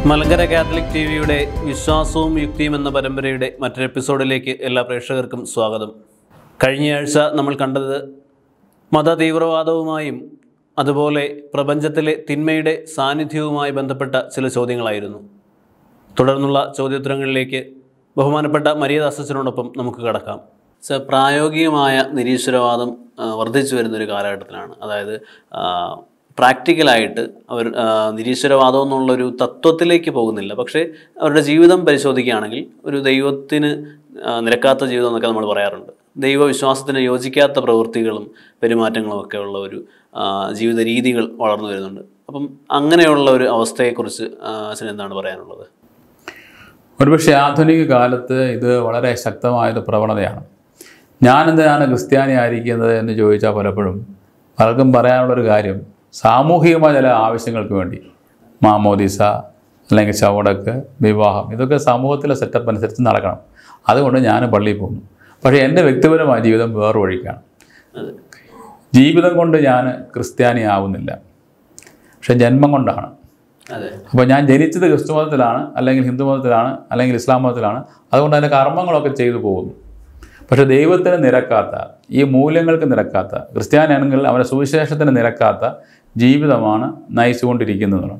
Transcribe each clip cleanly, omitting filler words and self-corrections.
Malankara Catholic ടിവിയുടെ വിശ്വാസവും യുക്തിയും എന്ന പരമ്പരയുടെ മറ്റൊരു എപ്പിസോഡിലേക്ക് എല്ലാ പ്രേക്ഷകർക്കും സ്വാഗതം. കഴിഞ്ഞയാഴ്ച നമ്മൾ കണ്ടത് മത തീവ്രവാദവുമായും അതുപോലെ പ്രപഞ്ചത്തിലെ തിന്മയുടെ സാന്നിധ്യവുമായി ബന്ധപ്പെട്ട ചില ചോദ്യങ്ങളായിരുന്നു. തുടർന്നുള്ള ചോദ്യോത്തരങ്ങളിലേക്ക് ബഹുമാനപ്പെട്ട മരിയദാസ് അച്ഛനോടൊപ്പം നമുക്ക് കടക്കാം. പ്രായോഗികമായ നിരീശ്വരവാദം വർദ്ധിച്ചു വരുന്നൊരു കാലഘട്ടത്തിലാണ്. അതായത് പ്രാക്ടിക്കലായിട്ട് അവർ നിരീശ്വരവാദം എന്നുള്ളൊരു തത്വത്തിലേക്ക് പോകുന്നില്ല. പക്ഷേ അവരുടെ ജീവിതം പരിശോധിക്കുകയാണെങ്കിൽ ഒരു ദൈവത്തിന് നിരക്കാത്ത ജീവിതം എന്നൊക്കെ നമ്മൾ പറയാറുണ്ട്. ദൈവവിശ്വാസത്തിന് യോജിക്കാത്ത പ്രവൃത്തികളും പെരുമാറ്റങ്ങളും ഒക്കെ ഉള്ള ഒരു ജീവിത രീതികൾ വളർന്നു വരുന്നുണ്ട്. അപ്പം അങ്ങനെയുള്ള ഒരു അവസ്ഥയെക്കുറിച്ച് അച്ഛന് എന്താണ് പറയാനുള്ളത്? ഒരുപക്ഷെ ആധുനിക കാലത്ത് ഇത് വളരെ ശക്തമായൊരു പ്രവണതയാണ്. ഞാനെന്താണ് ക്രിസ്ത്യാനി ആയിരിക്കുന്നത് എന്ന് ചോദിച്ചാൽ പലപ്പോഴും പലർക്കും പറയാനുള്ളൊരു കാര്യം, സാമൂഹികമായ ചില ആവശ്യങ്ങൾക്ക് വേണ്ടി മാമോദീസ അല്ലെങ്കിൽ ചവടക്ക്, വിവാഹം, ഇതൊക്കെ സമൂഹത്തിലെ സെറ്റപ്പ് അനുസരിച്ച് നടക്കണം. അതുകൊണ്ട് ഞാൻ പള്ളിയിൽ പോകുന്നു. പക്ഷേ എൻ്റെ വ്യക്തിപരമായ ജീവിതം വേറെ വഴിക്കാണ്. ജീവിതം കൊണ്ട് ഞാൻ ക്രിസ്ത്യാനി ആവുന്നില്ല, പക്ഷെ ജന്മം കൊണ്ടാണ്. അപ്പോൾ ഞാൻ ജനിച്ചത് ക്രിസ്തു മതത്തിലാണ്, അല്ലെങ്കിൽ ഹിന്ദു മതത്തിലാണ്, അല്ലെങ്കിൽ ഇസ്ലാം മതത്തിലാണ്. അതുകൊണ്ട് അതിൻ്റെ കർമ്മങ്ങളൊക്കെ ചെയ്തു പോകുന്നു. പക്ഷേ ദൈവത്തിന് നിരക്കാത്ത, ഈ മൂല്യങ്ങൾക്ക് നിരക്കാത്ത, ക്രിസ്ത്യാനിയാണെങ്കിൽ അവരുടെ സുവിശേഷത്തിന് നിരക്കാത്ത ജീവിതമാണ് നയിച്ചുകൊണ്ടിരിക്കുന്നതാണ്.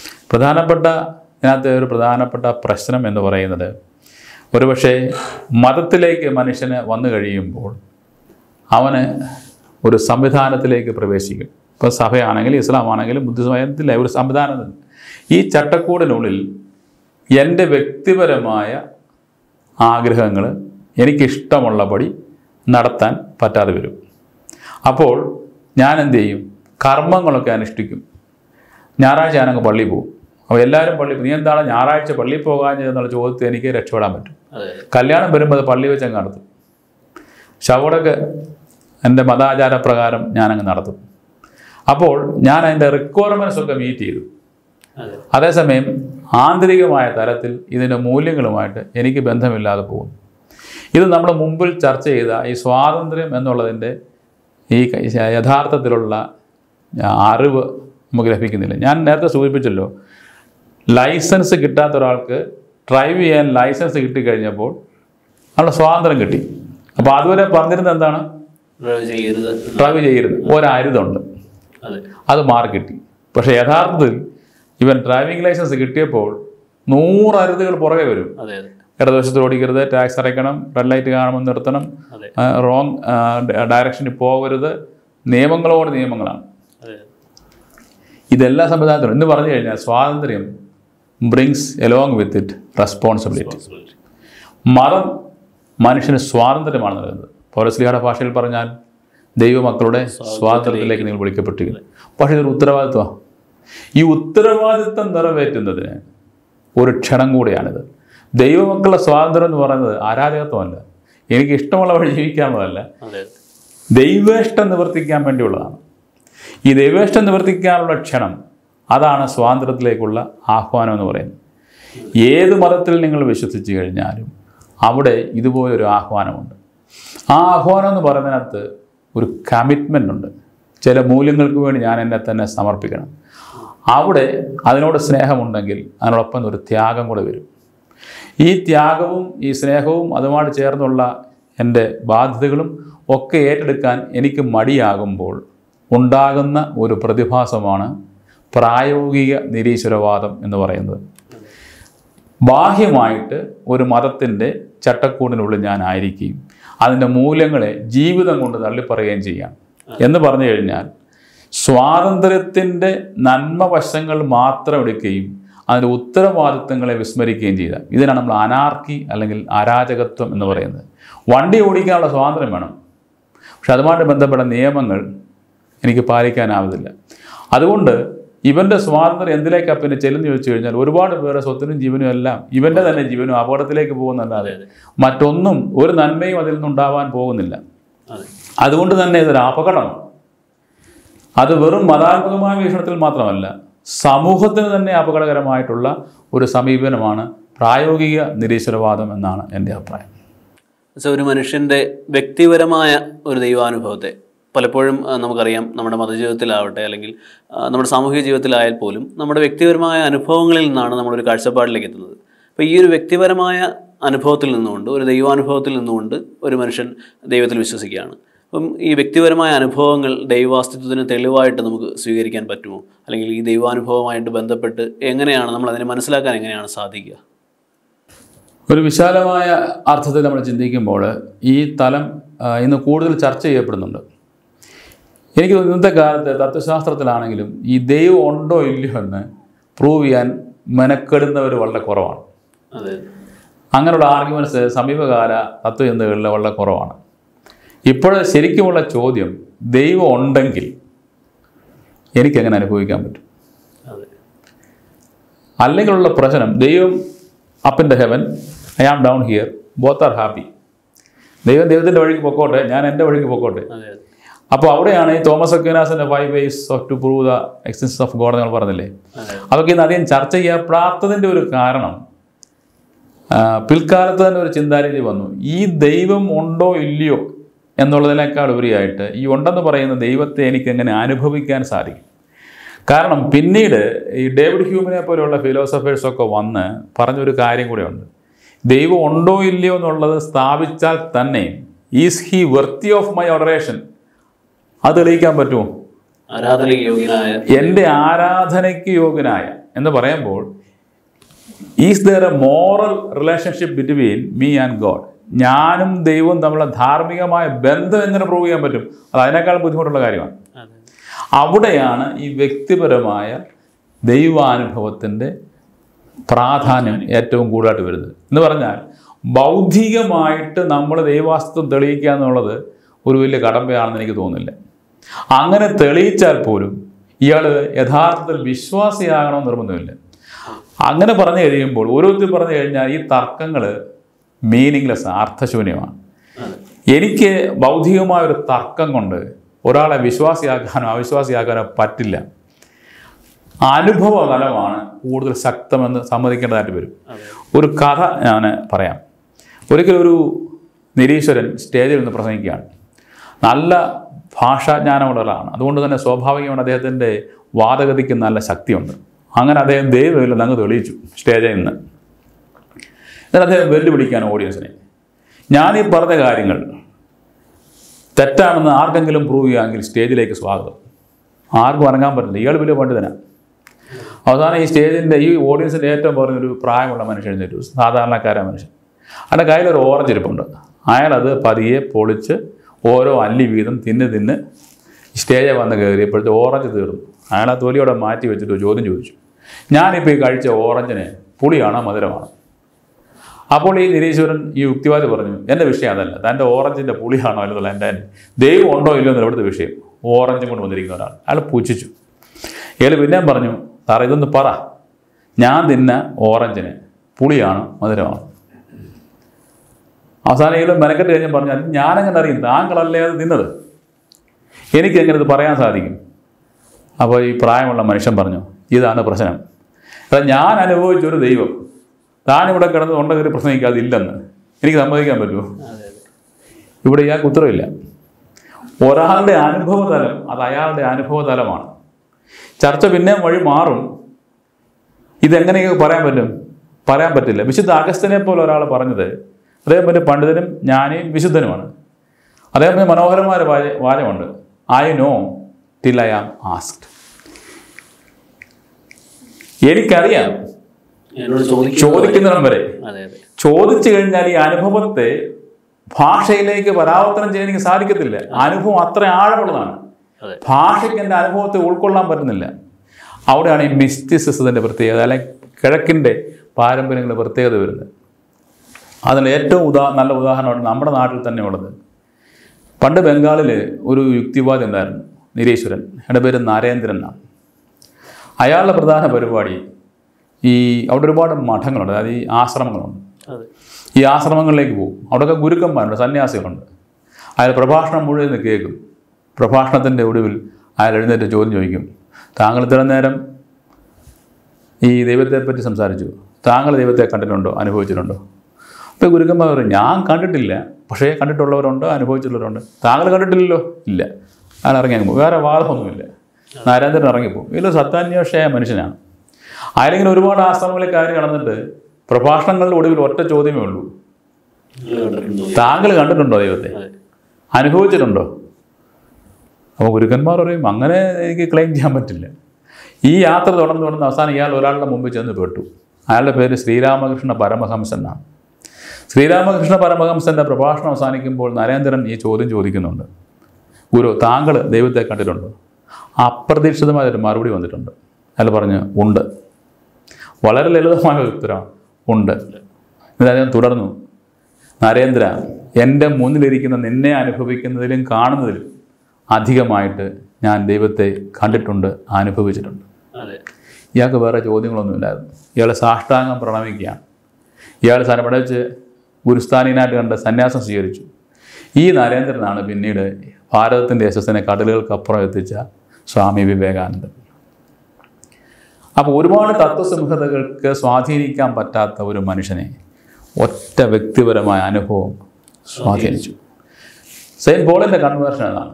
ഇതിനകത്ത് ഒരു പ്രധാനപ്പെട്ട പ്രശ്നം എന്ന് പറയുന്നത്, ഒരുപക്ഷെ മതത്തിലേക്ക് മനുഷ്യന് വന്നു കഴിയുമ്പോൾ അവന് ഒരു സംവിധാനത്തിലേക്ക് പ്രവേശിക്കും. ഇപ്പോൾ സഭയാണെങ്കിലും ഇസ്ലാം ആണെങ്കിലും ബുദ്ധിസമയത്തിലെ ഒരു സംവിധാനം. ഈ ചട്ടക്കൂടിനുള്ളിൽ എൻ്റെ വ്യക്തിപരമായ ആഗ്രഹങ്ങൾ എനിക്കിഷ്ടമുള്ളപടി നടത്താൻ പറ്റാതെ വരും. അപ്പോൾ ഞാൻ എന്ത് ചെയ്യും? കർമ്മങ്ങളൊക്കെ അനുഷ്ഠിക്കും. ഞായറാഴ്ച ഞാനങ്ങ് പള്ളിയിൽ പോകും. അപ്പോൾ എല്ലാവരും പള്ളിയിൽ, നീ എന്താണ് ഞായറാഴ്ച പള്ളിയിൽ പോകാൻ എന്നുള്ള ചോദ്യത്തിൽ എനിക്ക് രക്ഷപ്പെടാൻ പറ്റും. കല്യാണം വരുമ്പോൾ അത് പള്ളി വെച്ചങ്ങ് നടത്തും. ശവടക്ക് എൻ്റെ മതാചാരപ്രകാരം ഞാനങ്ങ് നടത്തും. അപ്പോൾ ഞാൻ അതിൻ്റെ റിക്വയർമെൻറ്റ്സ് ഒക്കെ മീറ്റ് ചെയ്തു. അതേസമയം ആന്തരികമായ തലത്തിൽ ഇതിൻ്റെ മൂല്യങ്ങളുമായിട്ട് എനിക്ക് ബന്ധമില്ലാതെ പോകുന്നു. ഇത് നമ്മൾ മുമ്പിൽ ചർച്ച ചെയ്ത ഈ സ്വാതന്ത്ര്യം എന്നുള്ളതിൻ്റെ ഈ യഥാർത്ഥത്തിലുള്ള അറിവ് നമുക്ക് ലഭിക്കുന്നില്ല. ഞാൻ നേരത്തെ സൂചിപ്പിച്ചല്ലോ, ലൈസൻസ് കിട്ടാത്ത ഒരാൾക്ക് ഡ്രൈവ് ചെയ്യാൻ ലൈസൻസ് കിട്ടിക്കഴിഞ്ഞപ്പോൾ അവരുടെ സ്വാതന്ത്ര്യം കിട്ടി. അപ്പോൾ അതുവരെ പറഞ്ഞിരുന്നത് എന്താണ്? ഡ്രൈവ് ചെയ്യരുത്, ഒരരുതുണ്ട്, അത് മാറി കിട്ടി. പക്ഷേ യഥാർത്ഥത്തിൽ ഇവൻ ഡ്രൈവിംഗ് ലൈസൻസ് കിട്ടിയപ്പോൾ 100 അരുതുകൾ പുറകെ വരും. ഇടതുവശത്ത് ഓടിക്കരുത്, ടാക്സ് അടയ്ക്കണം, റെഡ് ലൈറ്റ് കാണുമ്പോൾ നിർത്തണം, റോങ് ഡയറക്ഷനിൽ പോകരുത്, നിയമങ്ങളോട് നിയമങ്ങളാണ്. ഇതെല്ലാ സംവിധാനത്തിലും എന്ന് പറഞ്ഞു കഴിഞ്ഞാൽ സ്വാതന്ത്ര്യം brings along with it responsibility. മതം മനുഷ്യന് സ്വാതന്ത്ര്യമാണ് നൽകുന്നത്. പൗലോസ്ലീഹയുടെ ഭാഷയിൽ പറഞ്ഞാൽ ദൈവമക്കളുടെ സ്വാതന്ത്ര്യത്തിലേക്ക് നിങ്ങൾ വിളിക്കപ്പെട്ടിരിക്കുന്നത്. പക്ഷേ ഇതൊരു ഉത്തരവാദിത്വമാണ്. ഈ ഉത്തരവാദിത്വം നിറവേറ്റുന്നതിന് ഒരു ക്ഷണം കൂടിയാണിത്. ദൈവമക്കളുടെ സ്വാതന്ത്ര്യം എന്ന് പറയുന്നത് അരാജകത്വമല്ല, എനിക്ക് ഇഷ്ടമുള്ള വഴി ജീവിക്കാനുള്ളതല്ല, ദൈവേഷ്ടം നിവർത്തിക്കാൻ വേണ്ടിയുള്ളതാണ്. ഈ ദൈവേഷ്ടം നിവർത്തിക്കാനുള്ള ക്ഷണം, അതാണ് സ്വാതന്ത്ര്യത്തിലേക്കുള്ള ആഹ്വാനം എന്ന് പറയുന്നത്. ഏത് മതത്തിൽ നിങ്ങൾ വിശ്വസിച്ച് കഴിഞ്ഞാലും അവിടെ ഇതുപോലൊരു ആഹ്വാനമുണ്ട്. ആ ആഹ്വാനം എന്ന് പറയുന്നതിനകത്ത് ഒരു കമ്മിറ്റ്മെൻ്റ് ഉണ്ട്. ചില മൂല്യങ്ങൾക്ക് വേണ്ടി ഞാൻ എന്നെ തന്നെ സമർപ്പിക്കണം. അവിടെ അതിനോട് സ്നേഹമുണ്ടെങ്കിൽ അതിനോടൊപ്പം ഒരു ത്യാഗം കൂടെ വരും. ഈ ത്യാഗവും ഈ സ്നേഹവും അതുമായിട്ട് ചേർന്നുള്ള എൻ്റെ ബാധ്യതകളും ഒക്കെ ഏറ്റെടുക്കാൻ എനിക്ക് മടിയാകുമ്പോൾ ഉണ്ടാകുന്ന ഒരു പ്രതിഭാസമാണ് പ്രായോഗിക നിരീശ്വരവാദം എന്ന് പറയുന്നത്. ബാഹ്യമായിട്ട് ഒരു മതത്തിൻ്റെ ചട്ടക്കൂടിനുള്ളിൽ ഞാനായിരിക്കുകയും അതിൻ്റെ മൂല്യങ്ങളെ ജീവിതം കൊണ്ട് തള്ളിപ്പറയുകയും ചെയ്യാം എന്ന് പറഞ്ഞു കഴിഞ്ഞാൽ സ്വാതന്ത്ര്യത്തിൻ്റെ നന്മ വശങ്ങൾ മാത്രം എടുക്കുകയും അതിൻ്റെ ഉത്തരവാദിത്വങ്ങളെ വിസ്മരിക്കുകയും ചെയ്ത ഇതിനാണ് നമ്മൾ അനാർക്കി അല്ലെങ്കിൽ അരാജകത്വം എന്ന് പറയുന്നത്. വണ്ടി ഓടിക്കാനുള്ള സ്വാതന്ത്ര്യം വേണം, പക്ഷെ അതുമായിട്ട് ബന്ധപ്പെട്ട നിയമങ്ങൾ എനിക്ക് പാലിക്കാനാവുന്നില്ല. അതുകൊണ്ട് ഇവൻ്റെ സ്വാതന്ത്ര്യം എന്തിലേക്കാണ് പിന്നെ ചെല്ലുന്നു ചോദിച്ചു കഴിഞ്ഞാൽ ഒരുപാട് പേരുടെ സ്വത്തിനും ജീവനും എല്ലാം ഇവൻ്റെ തന്നെ ജീവനും അപകടത്തിലേക്ക് പോകുന്നല്ലാതെ മറ്റൊന്നും ഒരു നന്മയും അതിൽ നിന്നുണ്ടാവാൻ പോകുന്നില്ല. അതുകൊണ്ട് തന്നെ ഇതൊരു അപകടമാണ്. അത് വെറും മതാത്മകമായ വീക്ഷണത്തിൽ മാത്രമല്ല, സമൂഹത്തിന് തന്നെ അപകടകരമായിട്ടുള്ള ഒരു സമീപനമാണ് പ്രായോഗിക നിരീശ്വരവാദം എന്നാണ് എൻ്റെ അഭിപ്രായം. ഒരു മനുഷ്യൻ്റെ വ്യക്തിപരമായ ഒരു ദൈവാനുഭവത്തെ പലപ്പോഴും നമുക്കറിയാം നമ്മുടെ മതജീവിതത്തിലാവട്ടെ അല്ലെങ്കിൽ നമ്മുടെ സാമൂഹിക ജീവിതത്തിലായാൽ പോലും നമ്മുടെ വ്യക്തിപരമായ അനുഭവങ്ങളിൽ നിന്നാണ് നമ്മളൊരു കാഴ്ചപ്പാടിലേക്ക് എത്തുന്നത്. അപ്പോൾ ഈ ഒരു വ്യക്തിപരമായ അനുഭവത്തിൽ നിന്നുകൊണ്ട്, ഒരു ദൈവാനുഭവത്തിൽ നിന്നുകൊണ്ട് ഒരു മനുഷ്യൻ ദൈവത്തിൽ വിശ്വസിക്കുകയാണ്. അപ്പം ഈ വ്യക്തിപരമായ അനുഭവങ്ങൾ ദൈവാസ്തിത്വത്തിന് തെളിവായിട്ട് നമുക്ക് സ്വീകരിക്കാൻ പറ്റുമോ? അല്ലെങ്കിൽ ഈ ദൈവാനുഭവമായിട്ട് ബന്ധപ്പെട്ട് എങ്ങനെയാണ് നമ്മൾ അതിനെ മനസ്സിലാക്കാൻ എങ്ങനെയാണ് സാധിക്കുക? ഒരു വിശാലമായ അർത്ഥത്തിൽ നമ്മൾ ചിന്തിക്കുമ്പോൾ ഈ തലം ഇന്ന് കൂടുതൽ ചർച്ച ചെയ്യപ്പെടുന്നുണ്ട്. എനിക്ക് ഇന്നത്തെ കാലത്ത് തത്വശാസ്ത്രത്തിലാണെങ്കിലും ഈ ദൈവം ഉണ്ടോ ഇല്ലയോ എന്ന് പ്രൂവ് ചെയ്യാൻ മെനക്കെടുന്നവർ വളരെ കുറവാണ്. അങ്ങനെയുള്ള ആർഗ്യുമെൻറ്റ്സ് സമീപകാല തത്വചിന്തകളിൽ വളരെ കുറവാണ്. ഇപ്പോഴത്തെ ശരിക്കുമുള്ള ചോദ്യം, ദൈവം ഉണ്ടെങ്കിൽ എനിക്കെങ്ങനെ അനുഭവിക്കാൻ പറ്റും? അല്ലെങ്കിലുള്ള പ്രശ്നം, ദൈവം up in the heaven, I am down here, both are happy. ദൈവം ദൈവത്തിൻ്റെ വഴിക്ക് പൊക്കോട്ടെ, ഞാൻ എൻ്റെ വഴിക്ക് പൊക്കോട്ടെ. അപ്പോൾ അവിടെയാണ് ഈ തോമസ് അക്വിനാസിൻ്റെ 5 ways to prove the existence of God എന്ന് പറഞ്ഞില്ലേ, അതൊക്കെ ഇന്ന് അധികം ചർച്ച ചെയ്യപ്പെടാത്തതിൻ്റെ ഒരു കാരണം പിൽക്കാലത്ത് തന്നെ ഒരു ചിന്താരീതി വന്നു. ഈ ദൈവം ഉണ്ടോ ഇല്ലയോ എന്നുള്ളതിനേക്കാൾ ഉപരിയായിട്ട് ഈ ഉണ്ടെന്ന് പറയുന്ന ദൈവത്തെ എനിക്ക് എങ്ങനെ അനുഭവിക്കാൻ സാധിക്കും? കാരണം പിന്നീട് ഈ ഡേവിഡ് ഹ്യൂമിനെ പോലെയുള്ള ഫിലോസഫേഴ്സൊക്കെ വന്ന് പറഞ്ഞൊരു കാര്യം കൂടെയുണ്ട്. ദൈവം ഉണ്ടോ ഇല്ലയോ എന്നുള്ളത് സ്ഥാപിച്ചാൽ തന്നെ is he worthy of my adoration, അത് തെളിയിക്കാൻ പറ്റുമോ? എൻ്റെ ആരാധനയ്ക്ക് യോഗ്യനായ എന്ന് പറയുമ്പോൾ is there a moral relationship between me and God? ഞാനും ദൈവവും തമ്മിലുള്ള ധാർമ്മികമായ ബന്ധം എങ്ങനെ പ്രൂവ് ചെയ്യാൻ പറ്റും? അത് അതിനേക്കാൾ ബുദ്ധിമുട്ടുള്ള കാര്യമാണ്. അവിടെയാണ് ഈ വ്യക്തിപരമായ ദൈവാനുഭവത്തിൻ്റെ പ്രാധാന്യം ഏറ്റവും കൂടുതലായിട്ട് വരുന്നത്. എന്ന് പറഞ്ഞാൽ ബൗദ്ധികമായിട്ട് നമ്മൾ ദൈവാസ്തിത്വം തെളിയിക്കുക എന്നുള്ളത് ഒരു വലിയ കടമ്പയാണെന്ന് എനിക്ക് തോന്നുന്നില്ല. അങ്ങനെ തെളിയിച്ചാൽ പോലും ഇയാൾ യഥാർത്ഥത്തിൽ വിശ്വാസിയാകണമെന്ന് നിർബന്ധമില്ല. അങ്ങനെ പറഞ്ഞു കഴിയുമ്പോൾ, ഓരോരുത്തർ പറഞ്ഞു കഴിഞ്ഞാൽ ഈ തർക്കങ്ങൾ മീനിങ്ലെസ്, അർത്ഥശൂന്യമാണ്. എനിക്ക് ഭൗതികമായൊരു തർക്കം കൊണ്ട് ഒരാളെ വിശ്വാസിയാക്കാനോ അവിശ്വാസിയാക്കാനോ പറ്റില്ല. അനുഭവ തലമാണ് കൂടുതൽ ശക്തമെന്ന് സമ്മതിക്കേണ്ടതായിട്ട് വരും. ഒരു കഥ ഞാൻ പറയാം. ഒരിക്കലൊരു നിരീശ്വരൻ സ്റ്റേജിൽ നിന്ന് പ്രസംഗിക്കുകയാണ്. നല്ല ഭാഷാജ്ഞാനമുള്ള ഒരാളാണ്. അതുകൊണ്ട് തന്നെ സ്വാഭാവികമാണ് അദ്ദേഹത്തിൻ്റെ വാദഗതിക്ക് നല്ല ശക്തിയുണ്ട്. അങ്ങനെ അദ്ദേഹം ദൈവമില്ലെന്ന് അങ്ങ് തെളിയിച്ചു സ്റ്റേജിൽ നിന്ന്. എന്നിട്ട് അദ്ദേഹം വെല്ലുവിളിക്കാൻ ഓഡിയൻസിനെ, ഞാനീ പറഞ്ഞ കാര്യങ്ങൾ തെറ്റാണെന്ന് ആർക്കെങ്കിലും പ്രൂവ് ചെയ്യുകയെങ്കിൽ സ്റ്റേജിലേക്ക് സ്വാഗതം. ആർക്കും ഇറങ്ങാൻ പറ്റില്ല, ഇയാൾ വലിയ പണ്ഡിതനാണ്. അവസാനം ഈ സ്റ്റേജിൻ്റെ ഈ ഓഡിയൻസിൻ്റെ ഏറ്റവും പറഞ്ഞൊരു പ്രായമുള്ള മനുഷ്യൻ എഴുന്നേറ്റു, സാധാരണക്കാരായ മനുഷ്യൻ. അയാളുടെ കയ്യിലൊരു ഓറഞ്ച് ഇരിപ്പുണ്ട്. അയാളത് പതിയെ പൊളിച്ച് ഓരോ അല്ലി വീതം തിന്ന് സ്റ്റേജിൽ വന്ന് കയറിയപ്പോഴത്തെ ഓറഞ്ച് തീർന്നു. അയാൾ ആ തൊലിയോടെ മാറ്റി വെച്ചിട്ട് ചോദ്യം ചോദിച്ചു, ഞാനിപ്പോൾ ഈ കഴിച്ച ഓറഞ്ചിന് പുളിയാണോ മധുരമാണോ? അപ്പോൾ ഈ നിരീശ്വരൻ, ഈ യുക്തിവാദി പറഞ്ഞു, എൻ്റെ വിഷയം അതല്ല, തൻ്റെ ഓറഞ്ചിൻ്റെ പുളിയാണോ അല്ലെന്നുള്ള എൻ്റെ ദൈവം ഉണ്ടോ ഇല്ലോ എന്നുള്ള ഇവിടുത്തെ വിഷയം. ഓറഞ്ചും കൊണ്ട് വന്നിരിക്കുന്ന ഒരാൾ അയാൾ പുച്ഛിച്ചു. ഇയാൾ പിന്നെയും പറഞ്ഞു, സാറേ ഇതൊന്ന് പറ, ഞാൻ തിന്ന ഓറഞ്ചിന് പുളിയാണോ മധുരമാണോ? അവസാനം ഇയാൾ മെനക്കെട്ട് കഴിഞ്ഞാൽ പറഞ്ഞു, അത് ഞാനെങ്ങനെ അറിയും, താങ്കളല്ലേ അത് തിന്നത്, എനിക്കെങ്ങനെ ഇത് പറയാൻ സാധിക്കും? അപ്പോൾ ഈ പ്രായമുള്ള മനുഷ്യൻ പറഞ്ഞു, ഇതാണ് പ്രശ്നം. അതായത് ഞാൻ അനുഭവിച്ചൊരു ദൈവം താനിവിടെ കിടന്ന് ഉണ്ടെങ്കിൽ പ്രസംഗിക്കാതില്ലെന്ന് എനിക്ക് സമ്മതിക്കാൻ പറ്റുമോ? ഇവിടെ ഇയാൾക്ക് ഉത്തരവില്ല. ഒരാളുടെ അനുഭവതലം അത് അയാളുടെ അനുഭവതലമാണ്. ചർച്ച പിന്നെ വഴി മാറും. ഇതെങ്ങനെയൊക്കെ പറയാൻ പറ്റും? പറയാൻ പറ്റില്ല. വിശുദ്ധ അഗസ്ത്യനെ പോലെ ഒരാൾ പറഞ്ഞത്, അദ്ദേഹം ഒരു പണ്ഡിതനും ജ്ഞാനിയും വിശുദ്ധനുമാണ്. അദ്ദേഹത്തിന് മനോഹരമായ വാചകമുണ്ട്, I know till I am asked. എനിക്കറിയാം ചോദിക്കുന്നതിനും വരെ. ചോദിച്ചു കഴിഞ്ഞാൽ ഈ അനുഭവത്തെ ഭാഷയിലേക്ക് പരാവർത്തനം ചെയ്യാൻ എനിക്ക് സാധിക്കത്തില്ല. അനുഭവം അത്ര ആഴമുള്ളതാണ്. ഭാഷയ്ക്ക് എൻ്റെ അനുഭവത്തെ ഉൾക്കൊള്ളാൻ പറ്റുന്നില്ല. അവിടെയാണ് ഈ മിസ്റ്റിസിസത്തിൻ്റെ പ്രത്യേകത, അല്ലെങ്കിൽ കിഴക്കിൻ്റെ പാരമ്പര്യങ്ങളുടെ പ്രത്യേകത വരുന്നത്. അതിന് ഏറ്റവും നല്ല ഉദാഹരണമാണ് നമ്മുടെ നാട്ടിൽ തന്നെ ഉള്ളത്. പണ്ട് ബംഗാളിൽ ഒരു യുക്തിവാദി ഉണ്ടായിരുന്നു, നിരീശ്വരൻ. അയാളുടെ പേര് നരേന്ദ്രൻ എന്നാണ്. അയാളുടെ പ്രധാന പരിപാടി അവിടെ ഒരുപാട് മഠങ്ങളുണ്ട്, അതായത് ഈ ആശ്രമങ്ങളുണ്ട്. ഈ ആശ്രമങ്ങളിലേക്ക് പോകും. അവിടെയൊക്കെ ഗുരുക്കന്മാരുണ്ട്, സന്യാസികളുണ്ട്. അയാൾ പ്രഭാഷണം മുഴുവൻ കേൾക്കും. പ്രഭാഷണത്തിൻ്റെ ഒടുവിൽ അയാൾ എഴുന്നേറ്റ് ചോദ്യം ചോദിക്കും, താങ്കൾ ഇത്ര നേരം ഈ ദൈവത്തെപ്പറ്റി സംസാരിച്ചു, താങ്കൾ ദൈവത്തെ കണ്ടിട്ടുണ്ടോ, അനുഭവിച്ചിട്ടുണ്ടോ? അപ്പോൾ ഗുരുക്കന്മാർ പറയും, ഞാൻ കണ്ടിട്ടില്ല, പക്ഷേ കണ്ടിട്ടുള്ളവരുണ്ട്, അനുഭവിച്ചിട്ടുള്ളവരുണ്ട്. താങ്കൾ കണ്ടിട്ടില്ലല്ലോ? ഇല്ല. അയാൾ ഇറങ്ങിപ്പോകും. വേറെ വാദമൊന്നുമില്ല. നരേന്ദ്രൻ ഇറങ്ങിപ്പോകും. ഇതിൽ സത്യാന്വേഷയായ മനുഷ്യനാണ്. ആരെങ്കിലും ഒരുപാട് ആശ്രമങ്ങളിൽ കയറി കടന്നിട്ട് പ്രഭാഷണങ്ങളുടെ ഒടുവിൽ ഒറ്റ ചോദ്യമേ ഉള്ളൂ: താങ്കൾ കണ്ടിട്ടുണ്ടോ ദൈവത്തെ? അനുഭവിച്ചിട്ടുണ്ടോ? അപ്പോൾ ഗുരുക്കന്മാർ പറയും അങ്ങനെ എനിക്ക് ക്ലെയിം ചെയ്യാൻ പറ്റില്ല. ഈ യാത്ര തുടർന്ന് അവസാനം ഇയാൾ ഒരാളുടെ മുമ്പിൽ ചെന്ന് പെട്ടു. അയാളുടെ പേര് ശ്രീരാമകൃഷ്ണ പരമഹംസൻ എന്നാണ്. ശ്രീരാമകൃഷ്ണ പരമഹംസൻ്റെ പ്രഭാഷണം അവസാനിക്കുമ്പോൾ നരേന്ദ്രൻ ഈ ചോദ്യം ചോദിക്കുന്നുണ്ട്: ഗുരു, താങ്കൾ ദൈവത്തെ കണ്ടിട്ടുണ്ടോ? അപ്രതീക്ഷിതമായൊരു മറുപടി വന്നിട്ടുണ്ട്. അയാൾ പറഞ്ഞു, ഉണ്ട്. വളരെ ലളിതമായ ഉത്തരമാണ്, ഉണ്ട്. എന്നിട്ട് അദ്ദേഹം തുടർന്നു: നരേന്ദ്ര, എൻ്റെ മുന്നിലിരിക്കുന്ന നിന്നെ അനുഭവിക്കുന്നതിലും കാണുന്നതിലും അധികമായിട്ട് ഞാൻ ദൈവത്തെ കണ്ടിട്ടുണ്ട്, അനുഭവിച്ചിട്ടുണ്ട്. ഇയാൾക്ക് വേറെ ചോദ്യങ്ങളൊന്നുമില്ലായിരുന്നു. ഇയാൾ സാഷ്ടാംഗം പ്രണമിക്കുകയാണ്. ഇയാൾ അവിടെ വെച്ച് ഗുരുസ്ഥാനീയനായിട്ട് കണ്ട് സന്യാസം സ്വീകരിച്ചു. ഈ നരേന്ദ്രനാണ് പിന്നീട് ഭാരതത്തിൻ്റെ യശസ്സിനെ കടലുകൾക്കപ്പുറം എത്തിച്ച സ്വാമി വിവേകാനന്ദൻ. അപ്പോൾ ഒരുപാട് തത്വസംഹിതകൾക്ക് സ്വാധീനിക്കാൻ പറ്റാത്ത ഒരു മനുഷ്യനെ ഒറ്റ വ്യക്തിപരമായ അനുഭവം സ്വാധീനിച്ചു. സെയിൻറ്റ് പോളിൻ്റെ കൺവേർഷൻ എന്നാണ്.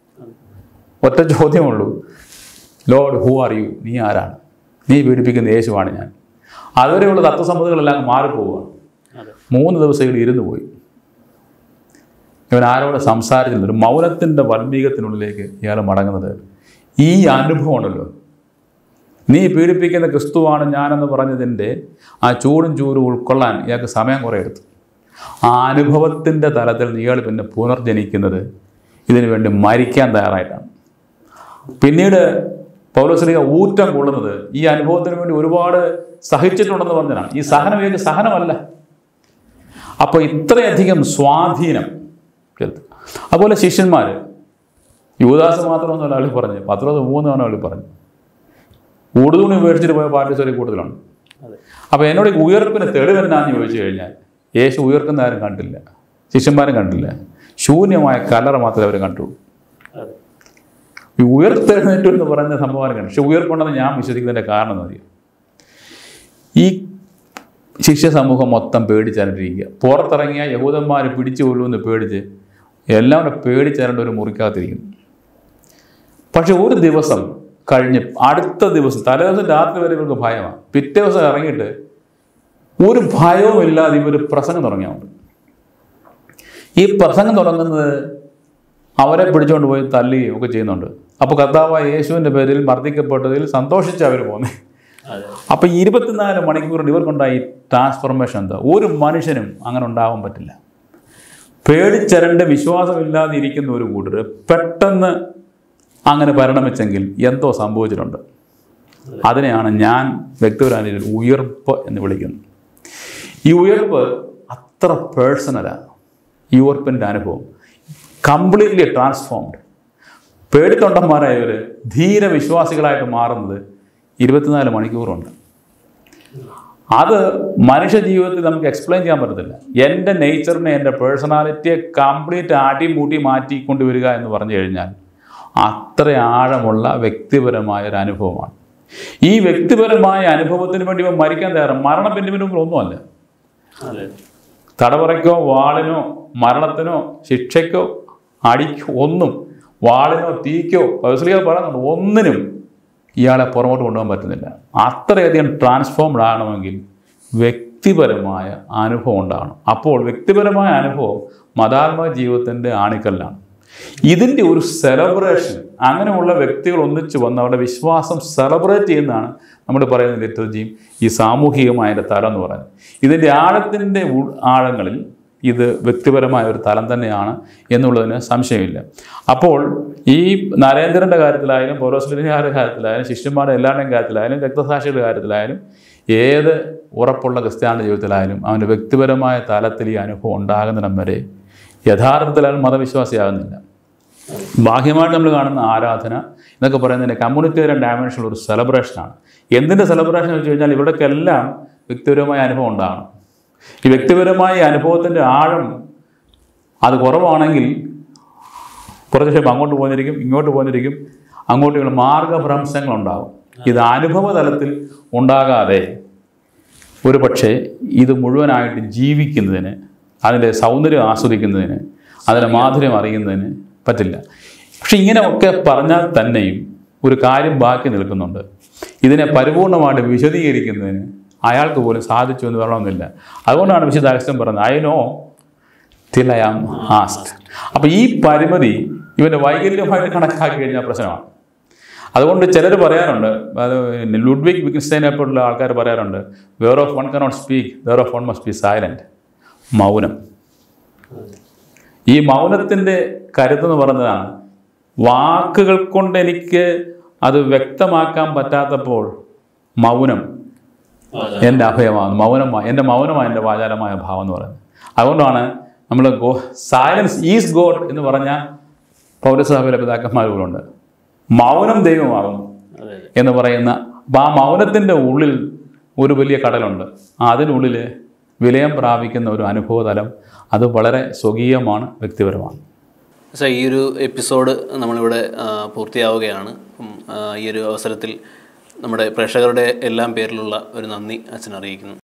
ഒറ്റ ചോദ്യമുള്ളൂ: ലോർഡ്, ഹൂ ആർ യു? നീ ആരാണ്? നീ പീഡിപ്പിക്കുന്ന യേശുവാണ് ഞാൻ. അതുവരെയുള്ള തത്വസംഹിതകളെല്ലാം മാറിപ്പോവുകയാണ്. 3 ദിവസം ഇവിടെ ഇരുന്ന് പോയി. ഇവൻ ആരോട് സംസാരിച്ചില്ല. ഒരു മൗനത്തിൻ്റെ വൽമീകത്തിനുള്ളിലേക്ക് ഇയാൾ മടങ്ങുന്നത് ഈ അനുഭവമാണല്ലോ. നീ പീഡിപ്പിക്കുന്ന ക്രിസ്തുവാണ് ഞാനെന്ന് പറഞ്ഞതിൻ്റെ ആ ചൂടും ചൂരും ഉൾക്കൊള്ളാൻ ഇയാൾക്ക് സമയം കുറേ എടുത്തു. ആ അനുഭവത്തിൻ്റെ തലത്തിൽ ഇയാൾ പിന്നെ പുനർജനിക്കുന്നത് ഇതിനു വേണ്ടി മരിക്കാൻ തയ്യാറായിട്ടാണ്. പിന്നീട് പൗലോസ്ലീഹ ഊറ്റം കൊള്ളുന്നത് ഈ അനുഭവത്തിന് വേണ്ടി ഒരുപാട് സഹിച്ചിട്ടുണ്ടെന്ന് പറഞ്ഞതാണ്. ഈ സഹനം ഏത് സഹനമല്ല. അപ്പോൾ ഇത്രയധികം സ്വാധീനം ചെലുത്തും. അതുപോലെ ശിഷ്യന്മാർ, യൂദാസ് മാത്രമൊന്നുമല്ല ആൾ പറഞ്ഞു, പത്രോസ് 3 തവണ ആൾ പറഞ്ഞു. ഊടുതുണി ഉപേക്ഷിച്ചിട്ട് പോയ പാർട്ടിസോറി കൂടുതലാണ്. അപ്പോൾ എന്നോട് ഉയർപ്പിന് തെളിവെന്നാന്ന് ചോദിച്ചു കഴിഞ്ഞാൽ യേശു ഉയർക്കുന്ന ആരും കണ്ടില്ല, ശിഷ്യന്മാരും കണ്ടില്ല. ശൂന്യമായ കല്ലറ മാത്രമേ അവർ കണ്ടുള്ളൂ. ഈ ഉയർത്തെഴുന്നേറ്റു എന്ന് പറയുന്ന സംഭവം കണ്ടു. പക്ഷെ ഉയർപ്പുണ്ടെന്ന് ഞാൻ വിശ്വസിക്കുന്നതിൻ്റെ കാരണം എന്ന് അറിയാം. ഈ ശിഷ്യ സമൂഹം മൊത്തം പേടിച്ചരണ്ടിരിക്കുക. പുറത്തിറങ്ങിയ യഹൂദന്മാർ പിടിച്ചു കൊല്ലുമെന്ന് പേടിച്ച് എല്ലാവരും പേടിച്ചരണ്ട ഒരു മുറിക്കകത്തിരിക്കുന്നു. പക്ഷെ ഒരു ദിവസം കഴിഞ്ഞ് അടുത്ത ദിവസം തലേദിവസം രാത്രി വരെ ഇവർക്ക് ഭയമാണ്. പിറ്റേ ദിവസം ഇറങ്ങിയിട്ട് ഒരു ഭയവും ഇല്ലാതെ ഇവർ പ്രസംഗം തുടങ്ങിയുണ്ട്. ഈ പ്രസംഗം തുടങ്ങുന്നത് അവരെ പിടിച്ചുകൊണ്ട് പോയി തല്ലുകയും ഒക്കെ ചെയ്യുന്നുണ്ട്. അപ്പോൾ കർത്താവായ യേശുവിൻ്റെ പേരിൽ മർദ്ദിക്കപ്പെട്ടതിൽ സന്തോഷിച്ച് അവർ പോകുന്നത്. അപ്പോൾ 24 മണിക്കൂറിൽ ഇവർക്കുണ്ടായി ട്രാൻസ്ഫോർമേഷൻ എന്താ? ഒരു മനുഷ്യനും അങ്ങനെ ഉണ്ടാവാൻ പറ്റില്ല. പേടിച്ചരണ്ട് വിശ്വാസമില്ലാതെ ഇരിക്കുന്ന ഒരു കൂട്ടർ പെട്ടെന്ന് അങ്ങനെ പരിണമിച്ചെങ്കിൽ എന്തോ സംഭവിച്ചിട്ടുണ്ട്. അതിനെയാണ് ഞാൻ വ്യക്തിപരമായ ഉയർപ്പ് എന്ന് വിളിക്കുന്നത്. ഈ ഉയർപ്പ് അത്ര പേഴ്സണലാണ്. ഈ ഉയർപ്പിൻ്റെ അനുഭവം കംപ്ലീറ്റ്ലി ട്രാൻസ്ഫോംഡ്. പേടിത്തൊണ്ടന്മാരായവർ ധീരവിശ്വാസികളായിട്ട് മാറുന്നത് 24 മണിക്കൂറുണ്ട്. അത് മനുഷ്യ ജീവിതത്തിൽ നമുക്ക് എക്സ്പ്ലെയിൻ ചെയ്യാൻ പറ്റത്തില്ല. എൻ്റെ നേച്ചറിനെ, എൻ്റെ പേഴ്സണാലിറ്റിയെ കംപ്ലീറ്റ് ആട്ടിമൂട്ടി മാറ്റിക്കൊണ്ടുവരിക എന്ന് പറഞ്ഞു കഴിഞ്ഞാൽ അത്ര ആഴമുള്ള വ്യക്തിപരമായ ഒരു അനുഭവമാണ്. ഈ വ്യക്തിപരമായ അനുഭവത്തിന് വേണ്ടി ഇവൻ മരിക്കാൻ തയ്യാറാണ്. മരണം പിന്നെ മുമ്പിൽ ഒന്നുമല്ല. തടവറയ്ക്കോ വാളിനോ മരണത്തിനോ ശിക്ഷയ്ക്കോ അടിക്കോ ഒന്നും, വാളിനോ തീക്കോ പൗലോസ്ലീഹ പറയുന്നുണ്ട്, ഒന്നിനും ഇയാളെ പുറമോട്ട് കൊണ്ടുപോകാൻ പറ്റുന്നില്ല. അത്രയധികം ട്രാൻസ്ഫോംഡ് ആകണമെങ്കിൽ വ്യക്തിപരമായ അനുഭവം ഉണ്ടാകണം. അപ്പോൾ വ്യക്തിപരമായ അനുഭവം മതാത്മക ജീവിതത്തിൻ്റെ ആണിക്കല്ലാണ്. ഇതിൻ്റെ ഒരു സെലിബ്രേഷൻ, അങ്ങനെയുള്ള വ്യക്തികൾ ഒന്നിച്ച് വന്ന് അവരുടെ വിശ്വാസം സെലിബ്രേറ്റ് ചെയ്യുന്നതാണ് നമ്മൾ പറയുന്ന ലിറ്റർജിയും ഈ സാമൂഹികമായ തലം എന്ന് പറയുന്നത്. ഇതിൻ്റെ ആഴത്തിൻ്റെ ആഴങ്ങളിൽ ഇത് വ്യക്തിപരമായ ഒരു തലം തന്നെയാണ് എന്നുള്ളതിന് സംശയമില്ല. അപ്പോൾ ഈ നരേന്ദ്രൻ്റെ കാര്യത്തിലായാലും പൗലോസ്ലീഹയുടെ കാര്യത്തിലായാലും ശിഷ്യന്മാരുടെ എല്ലാവരുടെയും കാര്യത്തിലായാലും രക്തസാക്ഷികളുടെ കാര്യത്തിലായാലും ഏത് ഉറപ്പുള്ള ക്രിസ്ത്യാനിയുടെ ജീവിതത്തിലായാലും അവൻ്റെ വ്യക്തിപരമായ തലത്തിൽ ഈ അനുഭവം ഉണ്ടാകുന്നിടം വരെ യഥാർത്ഥത്തിൽ അയാൾ മതവിശ്വാസിയാകുന്നില്ല. ബാഹ്യമായിട്ട് നമ്മൾ കാണുന്ന ആരാധന എന്നൊക്കെ പറയുന്നതിൻ്റെ കമ്മ്യൂണിറ്റേറിയൻ ഡയമെൻഷനുള്ള ഒരു സെലിബ്രേഷനാണ്. എന്തിൻ്റെ സെലിബ്രേഷൻ വെച്ച് കഴിഞ്ഞാൽ ഇവിടേക്കെല്ലാം വ്യക്തിപരമായ അനുഭവം ഉണ്ടാകണം. ഈ വ്യക്തിപരമായ അനുഭവത്തിൻ്റെ ആഴം അത് കുറവാണെങ്കിൽ കുറച്ച് ശേഷം അങ്ങോട്ട് പോന്നിരിക്കും, ഇങ്ങോട്ട് പോന്നിരിക്കും, അങ്ങോട്ടുള്ള മാർഗഭ്രംശങ്ങളുണ്ടാകും. ഇത് അനുഭവ തലത്തിൽ ഉണ്ടാകാതെ ഒരു പക്ഷേ ഇത് മുഴുവനായിട്ട് ജീവിക്കുന്നതിന്, അതിൻ്റെ സൗന്ദര്യം ആസ്വദിക്കുന്നതിന്, അതിൻ്റെ മാധുര്യം അറിയുന്നതിന് പറ്റില്ല. പക്ഷെ ഇങ്ങനെയൊക്കെ പറഞ്ഞാൽ തന്നെയും ഒരു കാര്യം ബാക്കി നിൽക്കുന്നുണ്ട്. ഇതിനെ പരിപൂർണമായിട്ട് വിശദീകരിക്കുന്നതിന് അയാൾക്ക് പോലും സാധിച്ചു എന്ന് പറയണമെന്നില്ല. അതുകൊണ്ടാണ് വിശുദ്ധ അഗസ്റ്റിൻ പറയുന്നത് I know till I am asked. അപ്പോൾ ഈ പരിമിതി ഇവൻ്റെ വൈകല്യമായിട്ട് കണക്കാക്കി കഴിഞ്ഞാൽ പ്രശ്നമാണ്. അതുകൊണ്ട് ചിലർ പറയാറുണ്ട്, അത് ലുഡ്വിഗ് വിറ്റ്ഗൻസ്റ്റൈനെ പോലുള്ള ആൾക്കാർ പറയാറുണ്ട്, whereof one cannot speak whereof one must be silent. മൗനം. ഈ മൗനത്തിൻ്റെ കരുതെന്ന് പറഞ്ഞതാണ്, വാക്കുകൾ കൊണ്ട് എനിക്ക് അത് വ്യക്തമാക്കാൻ പറ്റാത്തപ്പോൾ മൗനം എൻ്റെ അഭയമാണ്, എൻ്റെ മൗനമാണ് എൻ്റെ വാചാലമായ ഭാവം എന്ന് പറയുന്നത്. അതുകൊണ്ടാണ് നമ്മൾ സൈലൻസ് ഈസ് ഗോഡ് എന്ന് പറഞ്ഞാൽ പൗരസഭയിലെ പിതാക്കന്മാരുകളുണ്ട്. മൗനം ദൈവമാകുന്നു എന്ന് പറയുന്ന, അപ്പോൾ ആ മൗനത്തിൻ്റെ ഉള്ളിൽ ഒരു വലിയ കടലുണ്ട്. അതിനുള്ളിൽ വിലയം പ്രാപിക്കുന്ന ഒരു അനുഭവതലം, അത് വളരെ സ്വകീയമാണ്, വ്യക്തിപരമാണ്. പക്ഷേ ഈ ഒരു എപ്പിസോഡ് നമ്മളിവിടെ പൂർത്തിയാവുകയാണ്. ഈ ഒരു അവസരത്തിൽ നമ്മുടെ പ്രേക്ഷകരുടെ എല്ലാം പേരിലുള്ള ഒരു നന്ദി അച്ഛൻ അറിയിക്കുന്നു.